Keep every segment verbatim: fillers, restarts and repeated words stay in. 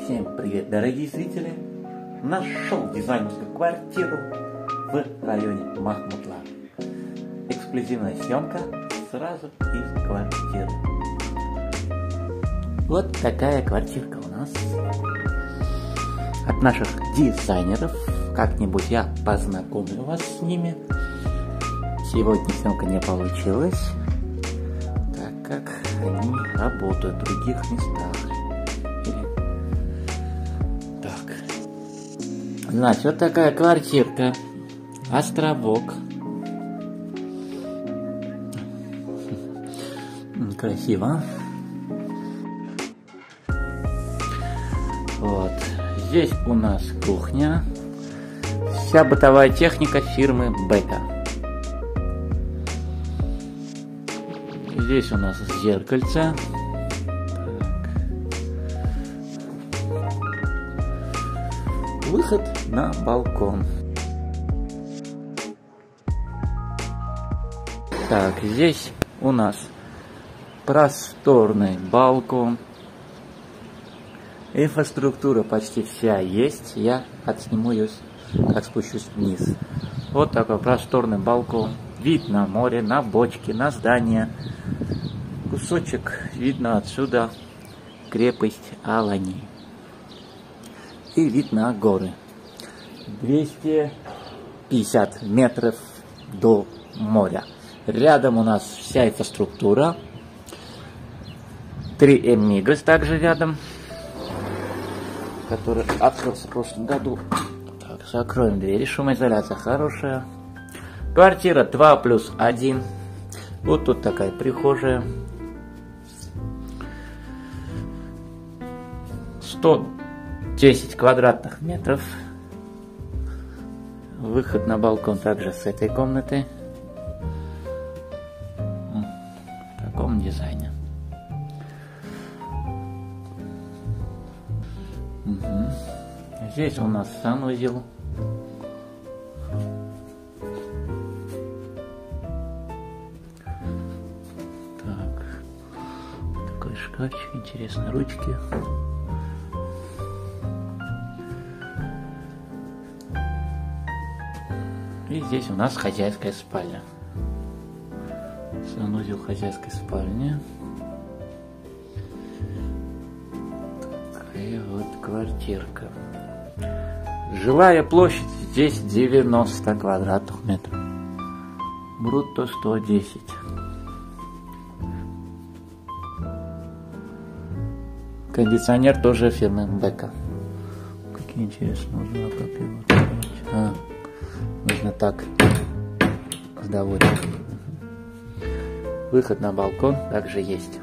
Всем привет, дорогие зрители! Нашел дизайнерскую квартиру в районе Махмутлар. Эксклюзивная съемка сразу из квартиры. Вот такая квартирка у нас. От наших дизайнеров. Как-нибудь я познакомлю вас с ними. Сегодня съемка не получилась, так как они работают в других местах. Так. Значит, вот такая квартирка. Островок. Красиво. Вот. Здесь у нас кухня. Вся бытовая техника фирмы Бека. Здесь у нас зеркальце. Так. Выход на балкон. Так, здесь у нас просторный балкон. Инфраструктура почти вся есть. Я отсниму ее, как спущусь вниз. Вот такой просторный балкон. Вид на море, на бочки, на здание. Кусочек видно отсюда крепость Алании. И вид на горы. двести пятьдесят метров до моря. Рядом у нас вся инфраструктура. три эм Мигас также рядом, который открылся в прошлом году. Так, закроем двери, шумоизоляция хорошая. Квартира два плюс один. Вот тут такая прихожая. сто десять квадратных метров. Выход на балкон также с этой комнаты. В таком дизайне. Угу. Здесь у нас санузел. Так. Такой шкафчик, интересно, ручки. И здесь у нас хозяйская спальня. Санузел хозяйской спальни. Такая вот квартирка. Жилая площадь здесь девяносто квадратных метров. Брутто сто десять. Кондиционер тоже фирмы Бека. Какие интересные узлы, как его открыть. А, нужно так сдавать. Выход на балкон также есть.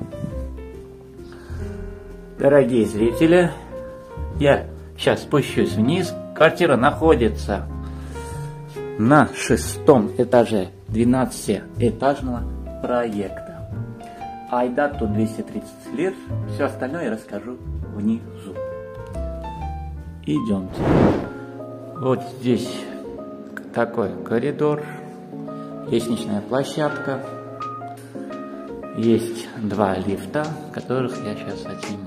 Дорогие зрители, я сейчас спущусь вниз. Квартира находится на шестом этаже двенадцатиэтажного проекта. Айда тут двести тридцать лир. Все остальное я расскажу внизу. Идемте. Вот здесь такой коридор. Лестничная площадка. Есть два лифта, которых я сейчас отсниму.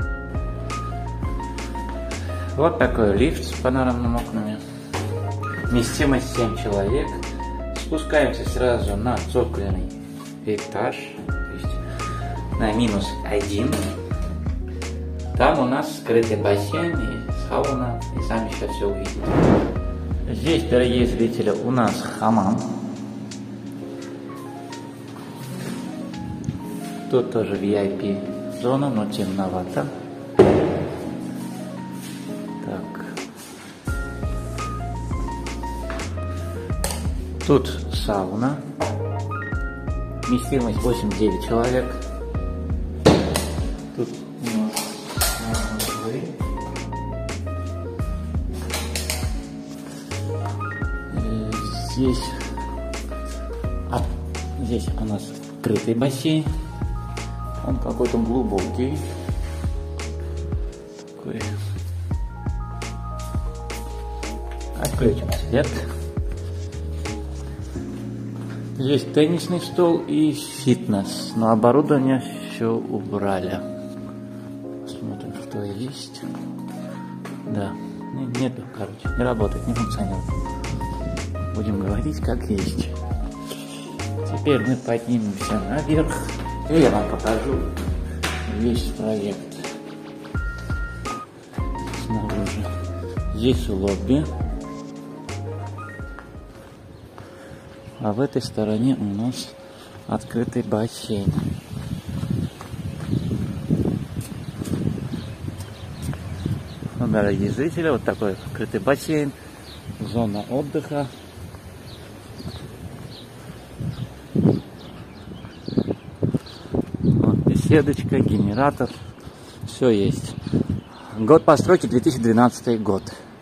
Вот такой лифт с панорамными окнами. Вместимость семь человек. Спускаемся сразу на цокольный этаж. То есть на минус один. Там у нас скрытый бассейн и сауна. И сами сейчас все увидите. Здесь, дорогие зрители, у нас хамам. Тут тоже ви ай пи зона, но темновато. Так. Тут сауна. Вместимость восемь-девять человек. Тут у нас дверь. Здесь, а, здесь у нас открытый бассейн. Он какой-то глубокий. Такой. Отключим свет. Здесь теннисный стол и фитнес. Но оборудование все убрали. Посмотрим, кто есть. Да, нету, короче, не работает, не функционирует. Будем говорить как есть. Теперь мы поднимемся наверх, и я вам покажу весь проект снаружи. Здесь лобби, а в этой стороне у нас открытый бассейн. Ну, дорогие зрители, вот такой открытый бассейн, зона отдыха. Вот, беседочка, генератор, все есть. Год постройки две тысячи двенадцатый год.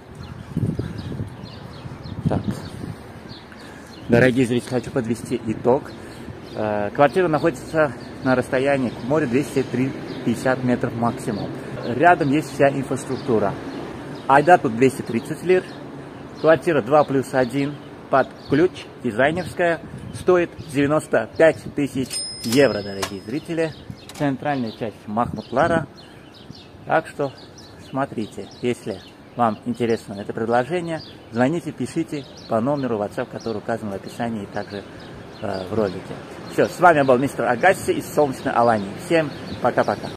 Так, дорогие зрители, хочу подвести итог. Квартира находится на расстоянии к морю двести пятьдесят метров максимум. Рядом есть вся инфраструктура. Айда тут двести тридцать лир. Квартира два плюс один под ключ, дизайнерская. Стоит девяносто пять тысяч евро, дорогие зрители. Центральная часть Махмутлара. Так что смотрите, если вам интересно это предложение, звоните, пишите по номеру WhatsApp, который указан в описании и также э, в ролике. Все, с вами был мистер Агасси из солнечной Алании. Всем пока-пока.